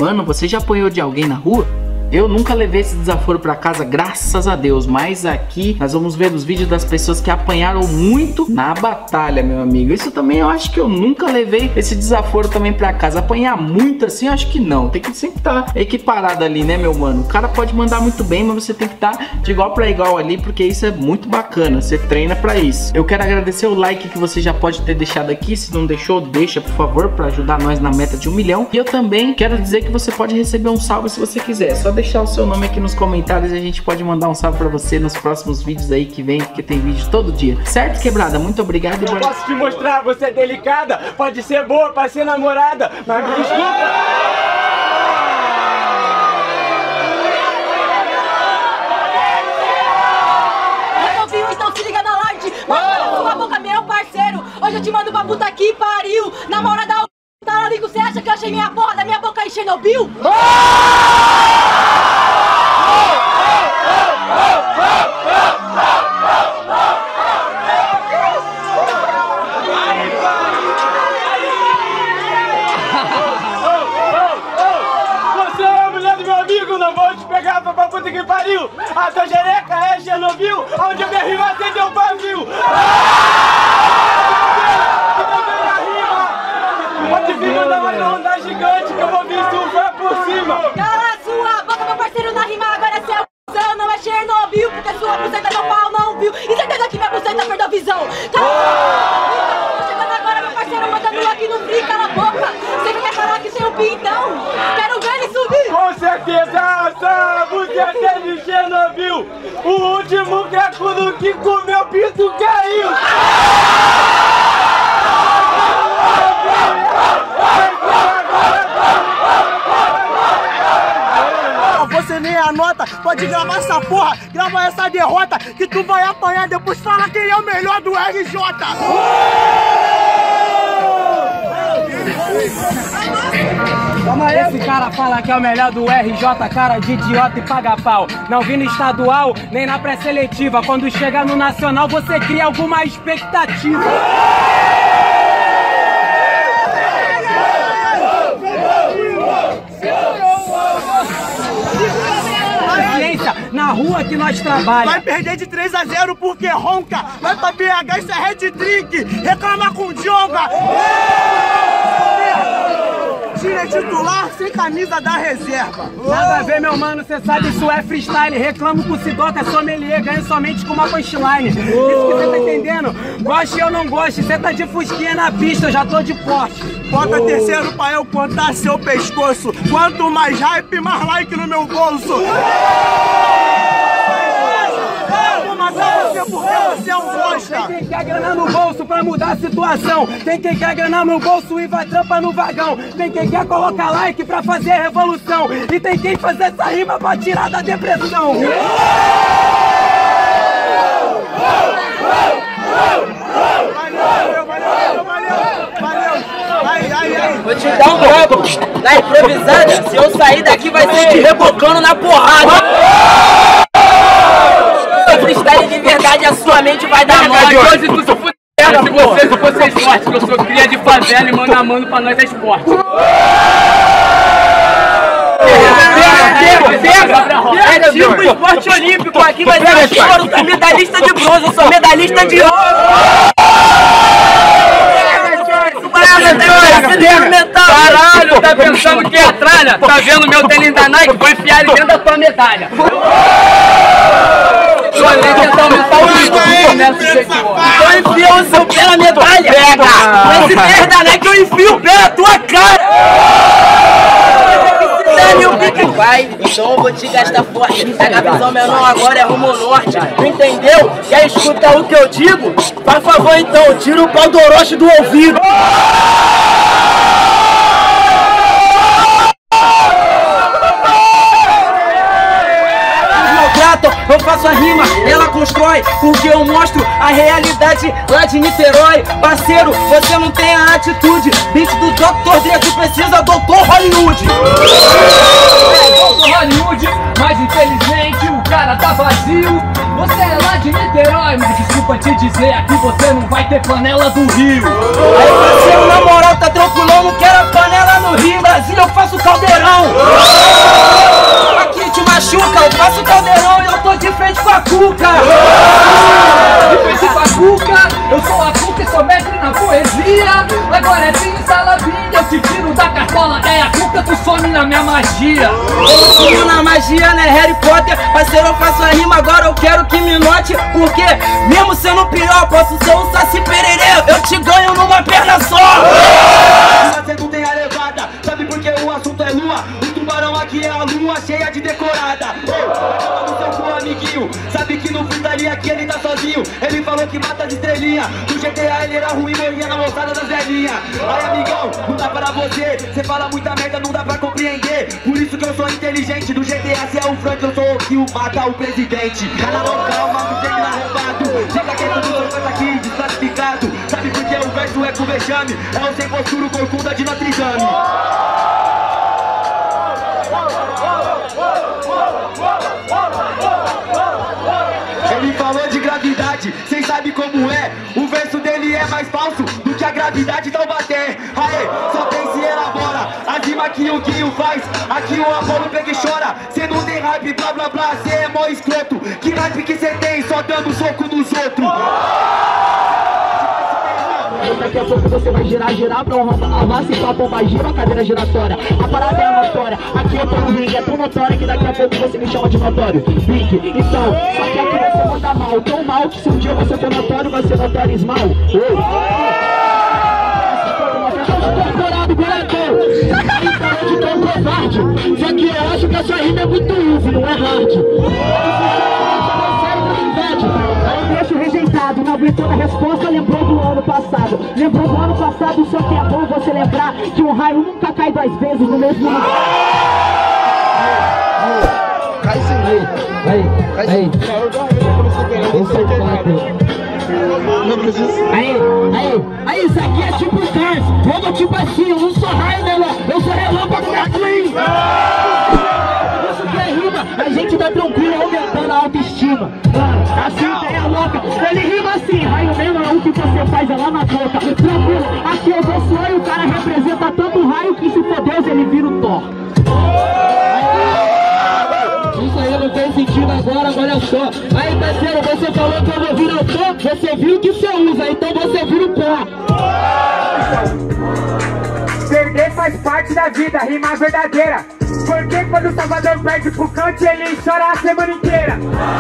Mano, você já apanhou de alguém na rua? Eu nunca levei esse desaforo pra casa, graças a Deus. Mas aqui nós vamos ver os vídeos das pessoas que apanharam muito na batalha, meu amigo. Isso também eu acho que eu nunca levei esse desaforo também pra casa. Apanhar muito assim, eu acho que não. Tem que sempre estar equiparado ali, né, meu mano? O cara pode mandar muito bem, mas você tem que estar de igual pra igual ali, porque isso é muito bacana. Você treina pra isso. Eu quero agradecer o like que você já pode ter deixado aqui. Se não deixou, deixa, por favor, pra ajudar nós na meta de 1 milhão. E eu também quero dizer que você pode receber um salve se você quiser. É só deixar o seu nome aqui nos comentários e a gente pode mandar um salve pra você nos próximos vídeos aí que vem, porque tem vídeo todo dia. Certo, quebrada? Muito obrigado. Eu posso te mostrar, você é delicada, pode ser boa pra ser namorada, mas me desculpa. Então se liga na light, manda sua boca, meu parceiro. Hoje eu te mando pra puta que pariu. Na hora da talarico, você acha que eu achei minha porra da minha boca em Chernobyl? Você é a mulher do meu amigo, não vou te pegar pra puta que pariu. A tua jereca é Chernobyl, onde eu me rima acendeu o pavio. Pode vir mandar uma onda gigante que eu vou vir surfar por cima. Cala sua boca, meu parceiro, na rima agora é seu cuzão, não é Chernobyl, porque sua buceta meu pau não viu. E certeza que minha buceta perdeu a visão. Tô chegando agora, meu parceiro, mandando aqui no free, cala a boca. Você quer falar que tem um pintão? Quero ver ele subir. Com certeza, essa buceta é de Chernobyl. O último cracudo que comeu pinto caiu. Você nem anota, pode gravar essa porra, grava essa derrota, que tu vai apanhar, depois fala quem é o melhor do RJ. Esse cara fala que é o melhor do RJ, cara de idiota e paga pau. Não vi no estadual, nem na pré-seletiva. Quando chega no nacional, você cria alguma expectativa. Na rua que nós trabalhamos. Vai perder de 3 a 0 porque ronca. Vai pra BH, isso é hat-trick. Reclama com o Djonga. Tira titular sem camisa da reserva. Nada a ver, meu mano, cê sabe, isso é freestyle. Reclamo com o Sidoca, sommelier, ganho somente com uma punchline. Isso que cê tá entendendo? Goste ou não goste, cê tá de fusquinha na pista, eu já tô de porte. Bota terceiro pra eu contar seu pescoço. Quanto mais hype, mais like no meu bolso. Porque você é um bosta. Tem quem quer grana no bolso pra mudar a situação. Tem quem quer grana no bolso e vai trampa no vagão. Tem quem quer colocar like pra fazer a revolução. E tem quem fazer essa rima pra tirar da depressão. Valeu. Vou te dar um golpe na improvisada. Se eu sair daqui vai ser te rebocando na porrada. Freestyle de verdade, a sua mente vai dar nó. Hoje tu se fudeu, se vocês fortes, que eu sou cria de favela e mano a mano pra nós é esporte. É tipo esporte olímpico, aqui vai ser choro, tu é medalhista de bronze, eu sou medalhista de ouro. Caralho, tá pensando que é tralha? Tá vendo meu tênis da Nike? Vou enfiar ele dentro da tua medalha. Eu enfio o seu pé na medalha. Pega! Esse merda, né, que eu enfio o pé na tua cara! Vai, então eu vou te gastar forte. Pega a visão menor, agora é rumo norte. Entendeu? Quer escutar o que eu digo? Por favor, então, tira o pau do Orochi do ouvido. Eu faço a rima, ela constrói, porque eu mostro a realidade lá de Niterói. Parceiro, você não tem a atitude. Beat do Dr. Dre, tu precisa Dr. Hollywood. Dr. Hollywood, mas infelizmente o cara tá vazio. Você é lá de Niterói, mas desculpa te dizer, aqui você não vai ter panela do Rio. Aí parceiro, na moral, tá tranquilão, não quero a panela no Rio. Brasil, eu faço caldeirão. te tiro da cartola, é a cuca que some na minha magia. Eu sumo na magia, né, Harry Potter? Parceiro, eu faço a rima, agora eu quero que me note. Porque, mesmo sendo pior, posso ser um saci pererê. Eu te ganho numa perna só. Você não tem a levada, sabe por que o assunto é lua? O tubarão aqui é a lua cheia de decorada. Ô, no seu cu, amiguinho, sabe que no freestyle aqui ele tá sozinho. Ele falou que mata as estrelinhas. No GTA ele era ruim, morria na moçada das velhinhas. Aí, amigão, não dá pra você. Você fala muita merda, não dá pra compreender. Por isso que eu sou inteligente. Do GTA se é o Frank, eu sou o que mata o presidente. Cara, não calma, não tem arrombado. Fica quieto do seu canto aqui, desclassificado. Sabe por que o verso é com vexame? É o sem postura, o corcunda de Notre Dame. Ele falou de gravidade, cês sabem como é. O verso dele é mais falso do que a gravidade da Taubaté. Aê, só pense e elabora a rima que o Guinho faz. Aqui o Apolo pega e chora. Cê não tem hype, blá blá blá, cê é mó escroto. Que hype que cê tem só dando soco nos outros? Daqui a pouco você vai girar pra honrar a massa e pra bomba gira a cadeira giratória. A parada é notória, aqui eu tô no ringue, é tão notória que daqui a pouco você me chama de notório. Big, então, só que aqui você manda mal, tão mal que se um dia você for notório, vai ser notório mal. Só que eu acho que a sua rima é muito easy, não é hard. Aí deixa rejeitado, não aguentou a resposta, lembrou do ano passado. Lembrou do ano passado, só que é bom você lembrar que um raio nunca cai 2 vezes no mesmo lugar. Cai sem lei. Aí. Aí, isso aqui é tipo Cars. Vamos tipo assim, eu não sou raio, né, eu sou relâmpago McQueen. Isso que é rima, a gente tá tranquilo, aumentando a autoestima. Assim ideia louca, ele rima assim, raio mesmo é o que você faz é lá na boca. Tranquilo, aqui eu dou suor e o cara representa tanto raio que se for Deus ele vira o Thor. Isso aí não tem sentido agora, olha só. Aí, parceiro, você falou que eu não viro o pó, você viu que você usa, então você vira o pó. Perder faz parte da vida, rima verdadeira. Porque quando o Salvador perde pro Kant, ele chora a semana inteira.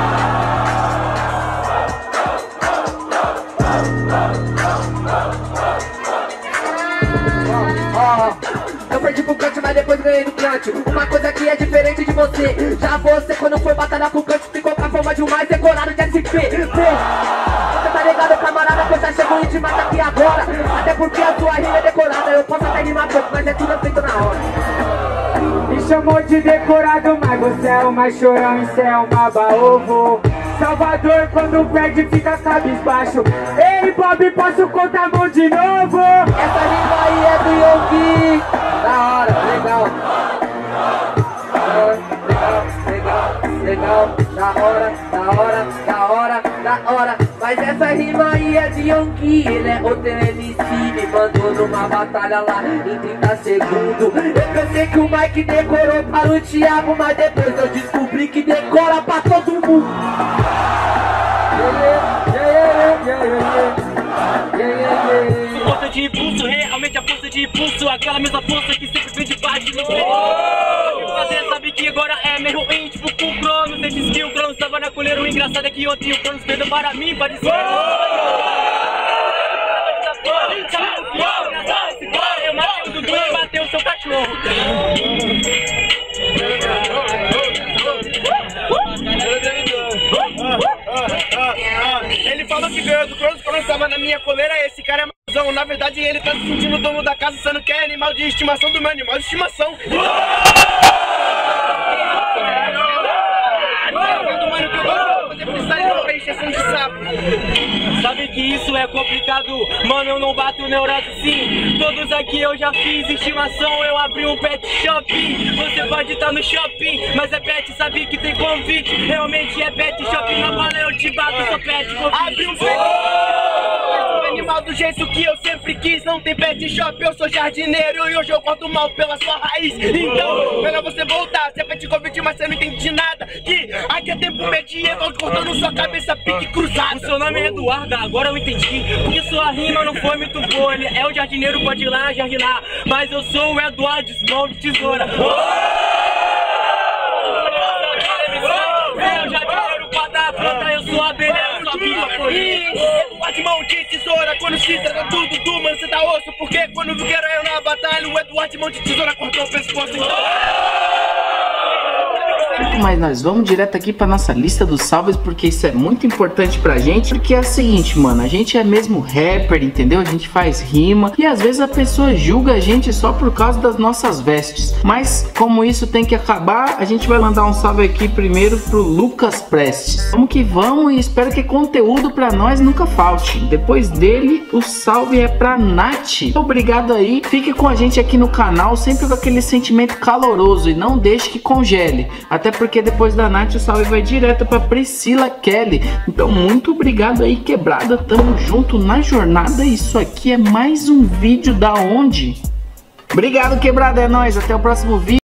Eu perdi pro Kant, mas depois ganhei no Kant. Uma coisa que é diferente de você. Já você, quando foi batalhar com o Kant, ficou com a forma de um mais decorado de SP. Você tá ligado, camarada, que eu já chego e te mata aqui agora. Até porque a sua rima é decorada. Eu posso até rimar pouco, mas é tudo feito na hora. Me chamou de decorado, mas você é o mais chorão e cê é um baba-ovo. Salvador, quando perde, fica cabisbaixo. Ei, Bob, posso contar a mão de novo? Essa rima aí é do Yogi. Da hora, legal. Legal, da hora. Mas essa rima aí é de Yonki. Ele é outro MC, me mandou numa batalha lá em 30 segundos. Eu pensei que o Mike decorou para o Thiago, mas depois eu descobri que decora pra todo mundo. Força de impulso, realmente a força de impulso. Aquela mesma força que sempre vem de baixo no freio. Fazer, sabe que agora é meio ruim, tipo com o Cronos. Você disse que o Cronos tava na colher. O engraçado é que ontem o Cronos perdeu para mim, pode ser. Eu matei o Dudu e bateu o seu cachorro. Ele falou que ganhou do Cronos quando estava na minha coleira. Esse cara é mauzão. Na verdade ele tá se sentindo dono da casa, sendo que é animal de estimação do meu animal de estimação. Sabe que isso é complicado, mano, eu não bato neurose sim. Todos aqui eu já fiz estimação, eu abri um pet shop. Você pode estar no shopping, mas é pet, sabe que tem convite. Realmente é pet shop, na bola eu te bato, sou pet convite. Abri um pet animal do jeito que eu sempre quis. Não tem pet shop, eu sou jardineiro e hoje eu corto mal pela sua raiz. Então, melhor você voltar, você te converti, mas você não entende de nada. Que aqui é tempo medieval, cortando sua cabeça, pique cruzado. O seu nome é Eduardo, agora eu entendi. Porque sua rima não foi muito boa. Ele é o jardineiro, pode ir lá jardinar. Mas eu sou o Eduardo, mão de tesoura. É o jardineiro, guarda a planta, eu sou a beleza, sua vida por isso. Eduardo, mão de tesoura, quando se trata tudo, mano, cê tá osso. Porque quando viu que era eu na batalha, o Eduardo, mão de tesoura, cortou o pescoço. Mas nós vamos direto aqui pra nossa lista dos salves, porque isso é muito importante pra gente. Porque é o seguinte, mano, a gente é mesmo rapper, entendeu? A gente faz rima e às vezes a pessoa julga a gente só por causa das nossas vestes. Mas como isso tem que acabar, a gente vai mandar um salve aqui primeiro pro Lucas Prestes. Vamos que vamos e espero que conteúdo pra nós nunca falte. Depois dele, o salve é pra Nath. Obrigado aí, fique com a gente aqui no canal, sempre com aquele sentimento caloroso e não deixe que congele. Até porque depois da Nath o salve vai direto pra Priscila Kelly. Então muito obrigado aí, Quebrada, tamo junto na jornada. Isso aqui é mais um vídeo da onde? Obrigado, Quebrada, é nóis, até o próximo vídeo.